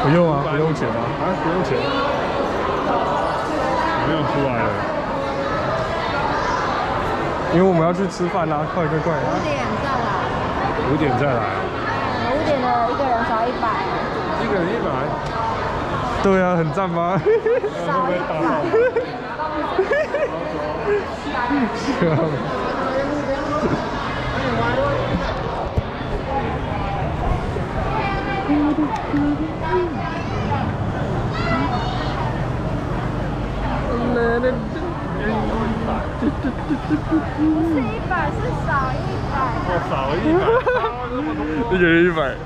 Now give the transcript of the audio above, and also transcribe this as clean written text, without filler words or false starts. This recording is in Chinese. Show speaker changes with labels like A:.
A: 不用啊，不用钱啊。
B: 啊，不用钱，不用出来了。
A: 因为我们要去吃饭啦，快！
C: 5点再来。
B: 5点再来，
C: 5点的一个人少100。
B: 一个人100。
A: 对啊，很赞吗？
B: 会不会大爆？
C: 不是100，是少100。
B: 哦，少了100，
A: 一个人100。